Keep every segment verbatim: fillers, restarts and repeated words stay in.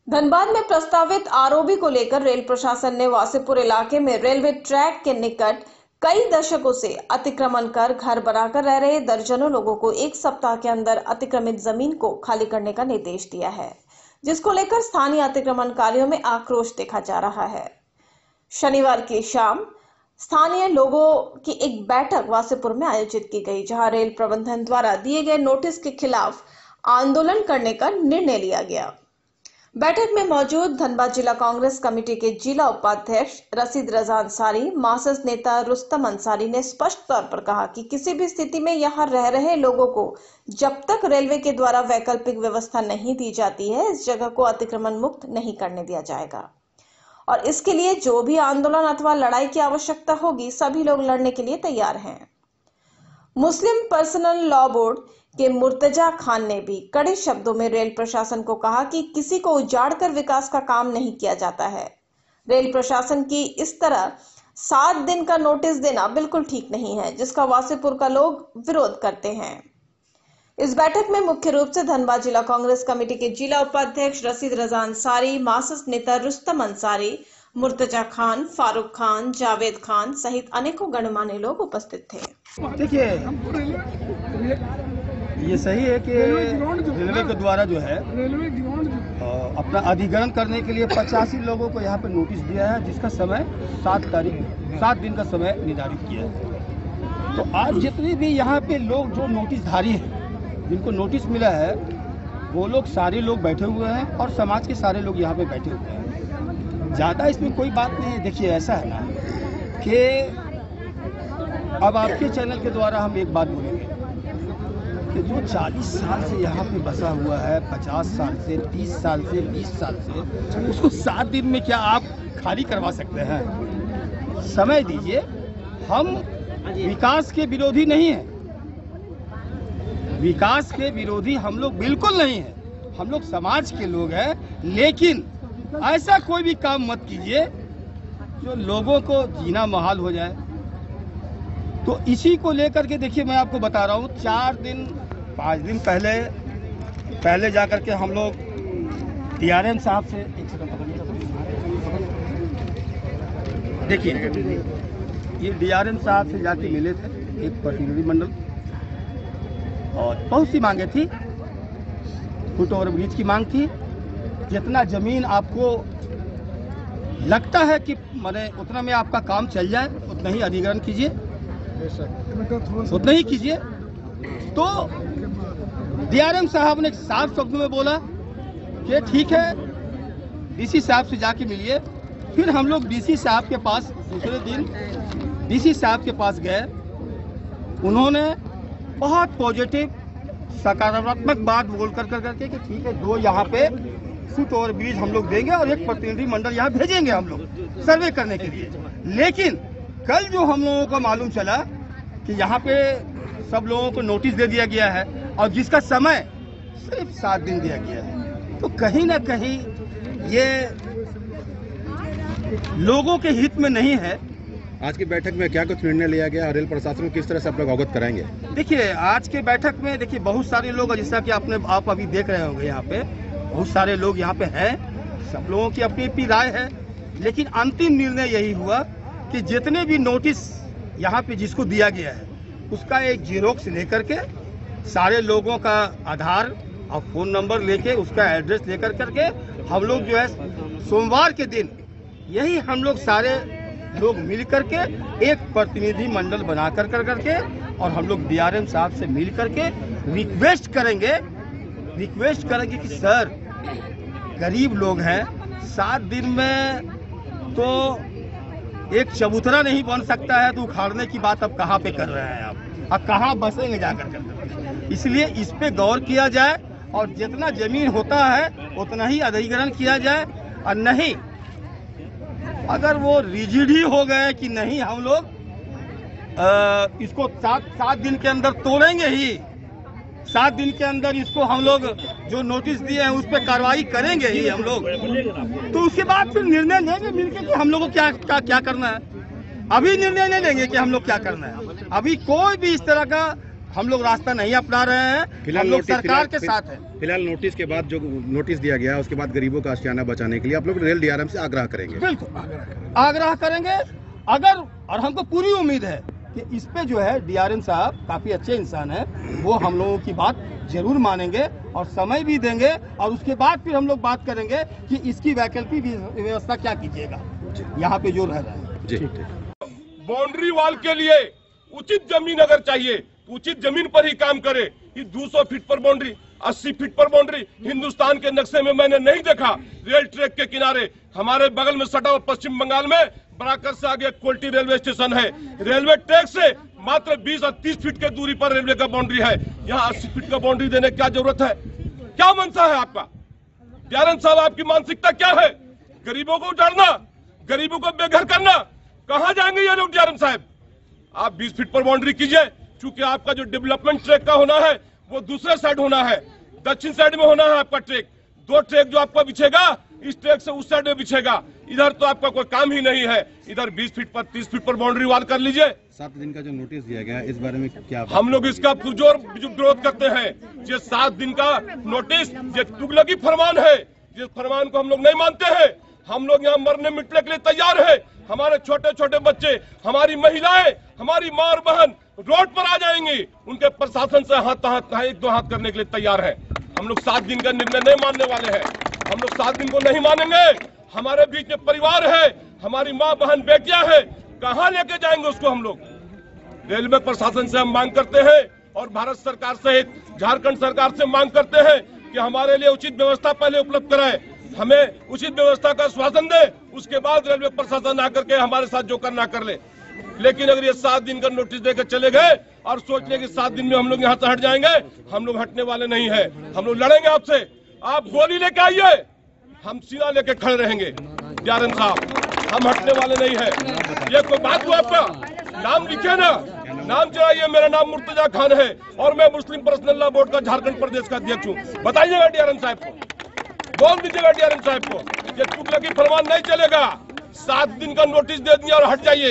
धनबाद में प्रस्तावित आरओबी को लेकर रेल प्रशासन ने वासेपुर इलाके में रेलवे ट्रैक के निकट कई दशकों से अतिक्रमण कर घर बनाकर रह रहे दर्जनों लोगों को एक सप्ताह के अंदर अतिक्रमित जमीन को खाली करने का निर्देश दिया है, जिसको लेकर स्थानीय अतिक्रमणकारियों में आक्रोश देखा जा रहा है। शनिवार की शाम स्थानीय लोगों की एक बैठक वासेपुर में आयोजित की गई, जहां रेल प्रबंधन द्वारा दिए गए नोटिस के खिलाफ आंदोलन करने का निर्णय लिया गया। बैठक में मौजूद धनबाद जिला कांग्रेस कमेटी के जिला उपाध्यक्ष रशीद रजा अंसारी, मार्क्सिस्ट नेता रुस्तम अंसारी ने स्पष्ट तौर पर कहा कि किसी भी स्थिति में यहां रह रहे लोगों को जब तक रेलवे के द्वारा वैकल्पिक व्यवस्था नहीं दी जाती है, इस जगह को अतिक्रमण मुक्त नहीं करने दिया जाएगा और इसके लिए जो भी आंदोलन अथवा लड़ाई की आवश्यकता होगी, सभी लोग लड़ने के लिए तैयार हैं। मुस्लिम पर्सनल लॉ बोर्ड के मुर्तजा खान ने भी कड़े शब्दों में रेल प्रशासन को कहा कि किसी को उजाड़कर विकास का काम नहीं किया जाता है। रेल प्रशासन की इस तरह सात दिन का नोटिस देना बिल्कुल ठीक नहीं है, जिसका वासेपुर का लोग विरोध करते हैं। इस बैठक में मुख्य रूप से धनबाद जिला कांग्रेस कमेटी के जिला उपाध्यक्ष रशीद रजा अंसारी, मार्क्सिस्ट नेता रुस्तम अंसारी, मुर्तजा खान, फारूक खान, जावेद खान सहित अनेकों गणमान्य लोग उपस्थित थे। देखिए, ये सही है कि रेलवे के द्वारा जो है अपना अधिग्रहण करने के लिए पचासी लोगों को यहाँ पे नोटिस दिया है, जिसका समय सात तारीख सात दिन का समय निर्धारित किया है। तो आज जितने भी यहाँ पे लोग जो नोटिसधारी हैं, जिनको नोटिस मिला है, वो लोग सारे लोग बैठे हुए हैं और समाज के सारे लोग यहाँ पे बैठे हुए हैं। ज़्यादा इसमें कोई बात नहीं है। देखिए, ऐसा है ना कि अब आपके चैनल के द्वारा हम एक बात बोलेंगे कि जो चालीस साल से यहाँ पे बसा हुआ है, पचास साल से, तीस साल से, बीस साल से, उसको सात दिन में क्या आप खाली करवा सकते हैं? समय दीजिए। हम विकास के विरोधी नहीं हैं, विकास के विरोधी हम लोग बिल्कुल नहीं हैं। हम लोग समाज के लोग हैं, लेकिन ऐसा कोई भी काम मत कीजिए जो लोगों को जीना मुहाल हो जाए। तो इसी को लेकर के देखिए, मैं आपको बता रहा हूँ, चार दिन पाँच दिन पहले पहले जाकर के हम लोग डीआरएम साहब से एक सेकंड देखिए, ये डीआरएम साहब से जाके मिले थे, एक प्रतिनिधिमंडल, और बहुत सी मांगे थी। फुट ओवर ब्रिज की मांग थी। जितना जमीन आपको लगता है कि माने उतना में आपका काम चल जाए, उतना ही अधिग्रहण कीजिए, उतना ही कीजिए। तो डीआरएम साहब ने साफ शब्दों में बोला कि ठीक है, डीसी साहब से जाके मिलिए। फिर हम लोग डीसी साहब के पास दूसरे दिन डीसी साहब के पास गए। उन्होंने बहुत पॉजिटिव सकारात्मक बात बोल कर कर करके कि ठीक है, दो यहाँ पे फुट ओवर ब्रिज हम लोग देंगे और एक प्रतिनिधि मंडल यहाँ भेजेंगे हम लोग सर्वे करने के लिए। लेकिन कल जो हम लोगों को मालूम चला कि यहाँ पे सब लोगों को नोटिस दे दिया गया है और जिसका समय सिर्फ सात दिन दिया गया है, तो कहीं ना कहीं ये लोगों के हित में नहीं है। आज की बैठक में क्या कुछ निर्णय लिया गया? रेल प्रशासन को किस तरह से आप लोग अवगत कराएंगे? देखिए, आज के बैठक में देखिए बहुत सारे लोग, जैसा कि आपने आप अभी देख रहे होंगे, यहाँ पे बहुत सारे लोग यहाँ पे हैं। सब लोगों की अपनी अपनी राय है, लेकिन अंतिम निर्णय यही हुआ कि जितने भी नोटिस यहाँ पे जिसको दिया गया है, उसका एक जीरोक्स लेकर के सारे लोगों का आधार और फोन नंबर लेके, उसका एड्रेस लेकर करके हम लोग जो है सोमवार के दिन यही हम लोग सारे लोग मिल करके एक प्रतिनिधि मंडल बना कर कर करके और हम लोग डीआरएम साहब से मिल करके रिक्वेस्ट करेंगे रिक्वेस्ट करेंगे कि सर, गरीब लोग हैं, सात दिन में तो एक चबूतरा नहीं बन सकता है, तो उखाड़ने की बात अब कहाँ पे कर रहे हैं आप? अब कहाँ बसेंगे जाकर कर? इसलिए इस पे गौर किया जाए और जितना जमीन होता है उतना ही अधिग्रहण किया जाए। और नहीं, अगर वो रिजिड ही हो गए कि नहीं हम लोग आ, इसको सात सात दिन के अंदर तोड़ेंगे ही, सात दिन के अंदर इसको हम लोग जो नोटिस दिए हैं उस पर कार्रवाई करेंगे ही हम लोग, तो उसके बाद फिर निर्णय लेंगे मिलकर कि हम लोग को क्या क्या क्या करना है। अभी निर्णय नहीं लेंगे कि हम लोग क्या करना है। अभी कोई भी इस तरह का हम लोग रास्ता नहीं अपना रहे हैं, हम लोग सरकार के साथ हैं। फिलहाल नोटिस के बाद जो नोटिस दिया गया उसके बाद गरीबों का आशियाना बचाने के लिए आप लोग रेल डीआरएम से आग्रह करेंगे? बिल्कुल आग्रह करेंगे। अगर और हमको पूरी उम्मीद है कि इस पे जो है डीआरएम साहब काफी अच्छे इंसान है, वो हम लोगों की बात जरूर मानेंगे और समय भी देंगे, और उसके बाद फिर हम लोग बात करेंगे कि इसकी वैकल्पिक व्यवस्था क्या कीजिएगा यहाँ पे जो रह रहे हैं। जी, बाउंड्री वॉल के लिए उचित जमीन अगर चाहिए, उचित जमीन पर ही काम करे। ये दो सौ फीट पर बाउंड्री, अस्सी फीट पर बाउंड्री हिंदुस्तान के नक्शे में मैंने नहीं देखा। रेल ट्रैक के किनारे हमारे बगल में सटा हुआ पश्चिम बंगाल में बराकर से आगे कोल्टी रेलवे स्टेशन है। रेलवे ट्रैक से मात्र बीस और तीस फीट के दूरी पर रेलवे का बाउंड्री है। यहाँ अस्सी फीट का बाउंड्री देने की क्या जरूरत है? क्या मंशा है आपका? डीआरएम साहब, आपकी मानसिकता क्या है? गरीबों को उजाड़ना, गरीबों को बेघर करना। कहाँ जाएंगे ये लोग? डीआरएम साहब, आप बीस फीट पर बाउंड्री कीजिए। चूंकि आपका जो डेवलपमेंट ट्रैक का होना है वो दूसरे साइड होना है, दक्षिण साइड में होना है आपका ट्रैक। दो ट्रैक जो आपका बिछेगा इस ट्रैक से उस साइड में बिछेगा, इधर तो आपका कोई काम ही नहीं है। इधर बीस फीट पर तीस फीट पर बाउंड्री वाल कर लीजिए। सात दिन का जो नोटिस दिया गया है इस बारे में क्या? हम लोग इसका पुरजोर विरोध करते हैं। ये सात दिन का नोटिस ये तुगलकी फरमान है, जिस फरमान को हम लोग नहीं मानते हैं। हम लोग यहाँ मरने मिटने के लिए तैयार है। हमारे छोटे छोटे बच्चे, हमारी महिलाएं, हमारी माँ और बहन रोड पर आ जाएंगी। उनके प्रशासन से हाथ हाथ एक दो हाथ करने के लिए तैयार है। हम लोग सात दिन का निर्णय नहीं मानने वाले हैं। हम लोग सात दिन को नहीं मानेंगे। हमारे बीच में परिवार है, हमारी माँ बहन बेटियां है, कहाँ लेके जाएंगे उसको? हम लोग रेलवे प्रशासन से हम मांग करते हैं और भारत सरकार सहित झारखंड सरकार से मांग करते हैं कि हमारे लिए उचित व्यवस्था पहले उपलब्ध कराए, हमें उचित व्यवस्था का आश्वासन दे, उसके बाद रेलवे प्रशासन आकर के हमारे साथ जो करना कर ले। लेकिन अगर ये सात दिन का नोटिस देकर चले गए और सोच ले कि सात दिन में हम लोग यहाँ से हट जाएंगे, हम लोग हटने वाले नहीं है। हम लोग लड़ेंगे आपसे। आप गोली लेके आइए, हम सीना लेके खड़े रहेंगे। डीआरएम साहब, हम हटने वाले नहीं है। ये कोई बात हुआ? आपका नाम लिखे ना, नाम चलाइए। मेरा नाम मुर्तजा खान है और मैं मुस्लिम पर्सनल लॉ बोर्ड का झारखंड प्रदेश का अध्यक्ष हूँ। बताइएगा डीआरएम साहब को, बोल दीजिएगा डीआरएम साहब को, ये तुगलकी फरमान नहीं चलेगा। सात दिन का नोटिस दे दिया और हट जाइए,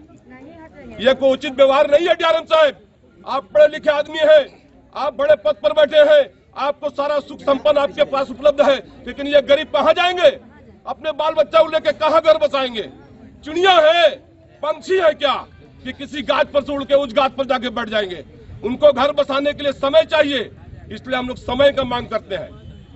ये कोई उचित व्यवहार नहीं है। डीआरएम साहब, आप पढ़े लिखे आदमी हैं, आप बड़े पद पर बैठे हैं, आपको सारा सुख संपन्न आपके पास उपलब्ध है, लेकिन ये गरीब कहाँ जाएंगे? अपने बाल बच्चा को लेके कहाँ घर बसाएंगे? चिड़िया है, पंछी है क्या कि किसी गाछ पर से उड़ के उस गाछ पर जाके बैठ जाएंगे? उनको घर बसाने के लिए समय चाहिए, इसलिए हम लोग समय का मांग करते हैं।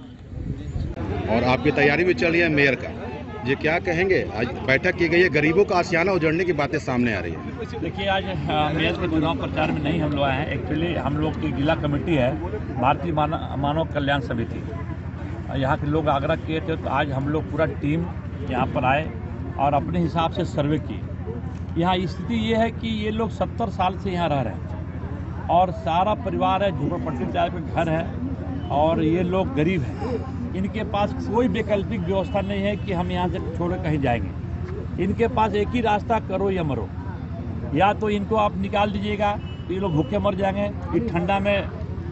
और आपकी तैयारी भी चल रही है मेयर का, ये क्या कहेंगे? आज बैठक की गई है, गरीबों का आशियाना उजड़ने की बातें सामने आ रही है। देखिए, आज मेयर के चुनाव प्रचार में नहीं हम लोग आए हैं। एक्चुअली हम लोग की जिला कमेटी है भारतीय मानव कल्याण समिति, यहाँ के लोग आग्रह किए थे तो आज हम लोग पूरा टीम यहाँ पर आए और अपने हिसाब से सर्वे किए। यहाँ स्थिति ये है कि ये लोग सत्तर साल से यहाँ रह रहे हैं और सारा परिवार है, झोपड़पट्टी टाइप के घर है और ये लोग गरीब हैं। इनके पास कोई वैकल्पिक व्यवस्था नहीं है कि हम यहाँ से छोड़ कहीं जाएंगे। इनके पास एक ही रास्ता, करो या मरो। या तो इनको आप निकाल दीजिएगा तो ये लोग भूखे मर जाएंगे, ये ठंडा में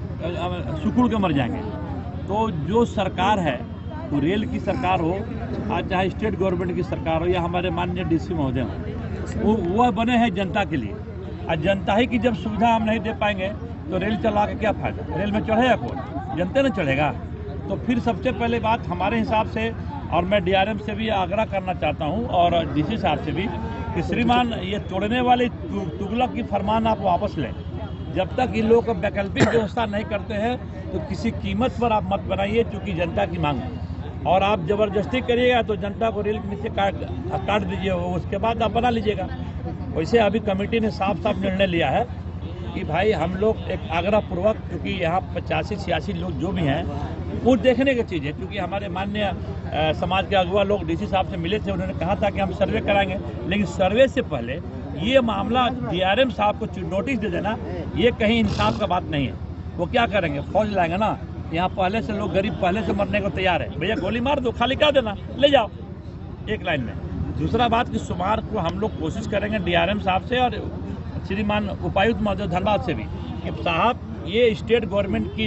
सुकुड़ के मर जाएंगे। तो जो सरकार है, तो रेल की सरकार हो, आज चाहे स्टेट गवर्नमेंट की सरकार हो या हमारे माननीय डीसी महोदय हो, वो वह बने हैं जनता के लिए। और जनता ही की जब सुविधा हम नहीं दे पाएंगे तो रेल चला के क्या फायदा? रेल में चढ़ेगा कौन? जनता न चढ़ेगा। तो फिर सबसे पहले बात हमारे हिसाब से, और मैं डीआरएम से भी आग्रह करना चाहता हूं और डीसी साहब से भी कि श्रीमान, ये तोड़ने वाले तुगलक की फरमान आप वापस लें। जब तक इन लोगों को वैकल्पिक व्यवस्था नहीं करते हैं तो किसी कीमत पर आप मत बनाइए, क्योंकि जनता की मांग है। और आप जबरदस्ती करिएगा तो जनता को रेल के नीचे काट काट दीजिए, उसके बाद आप बना लीजिएगा। वैसे अभी कमेटी ने साफ साफ निर्णय लिया है कि भाई हम लोग एक आग्रह पूर्वक, क्योंकि यहाँ पचासी छियासी लोग जो भी हैं वो देखने की चीज़ है, क्योंकि हमारे माननीय समाज के अगुआ लोग डीसी साहब से मिले थे, उन्होंने कहा था कि हम सर्वे कराएंगे। लेकिन सर्वे से पहले ये मामला डीआरएम साहब को नोटिस दे देना, ये कहीं इंसाफ का बात नहीं है। वो क्या करेंगे? फौज लाएंगे ना। यहाँ पहले से लोग गरीब पहले से मरने को तैयार है। भैया गोली मार दो, खाली कर देना, ले जाओ एक लाइन में। दूसरा बात कि सोमवार को हम लोग कोशिश करेंगे डीआरएम साहब से और श्रीमान उपायुक्त महोदय धनबाद से भी कि साहब, ये स्टेट गवर्नमेंट की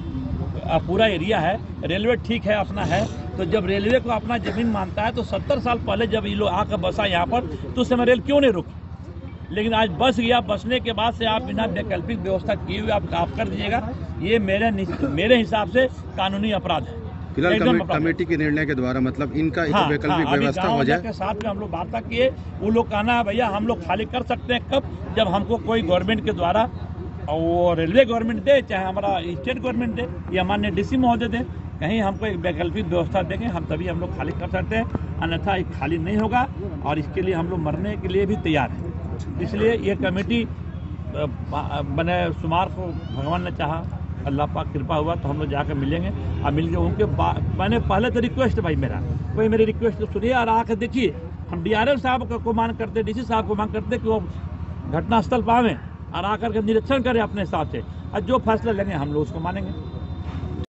पूरा एरिया है, रेलवे ठीक है अपना है, तो जब रेलवे को अपना जमीन मानता है तो सत्तर साल पहले जब ये लोग आकर बसा यहाँ पर तो उस समय रेल क्यों नहीं रुकी? लेकिन आज बस गया, बसने के बाद से आप बिना वैकल्पिक व्यवस्था किए हुए आप आप कर दीजिएगा, ये मेरे मेरे हिसाब से कानूनी अपराध है। फिलहाल एकदम कमे, अपराध। कमेटी के निर्णय के द्वारा मतलब इनका एक हाँ, वैकल्पिक हाँ, अभी व्यवस्था गाँव हो जाए। के साथ में हम लोग वार्ता किए, वो लोग कहना है भैया हम लोग खाली कर सकते हैं कब, जब हमको कोई गवर्नमेंट के द्वारा, वो रेलवे गवर्नमेंट दे चाहे हमारा स्टेट गवर्नमेंट दे या माननीय डीसी महोदय दे, कहीं हमको एक वैकल्पिक व्यवस्था देंगे, हम तभी हम लोग खाली कर सकते हैं, अन्यथा ये खाली नहीं होगा और इसके लिए हम लोग मरने के लिए भी तैयार हैं। इसलिए ये कमेटी बने सुमार को भगवान ने चाहा, अल्लाह पाक कृपा हुआ तो हम लोग जाकर मिलेंगे और मिल के उनके मैंने पहले तो रिक्वेस्ट भाई मेरा कोई मेरी रिक्वेस्ट तो सुनिए और आकर देखिए, हम डीआरएम साहब को मांग करते, डीसी साहब को मांग करते कि वो घटनास्थल पर आवें और आकर के निरीक्षण करें अपने हिसाब से, और जो फैसला लेंगे हम लोग उसको मानेंगे।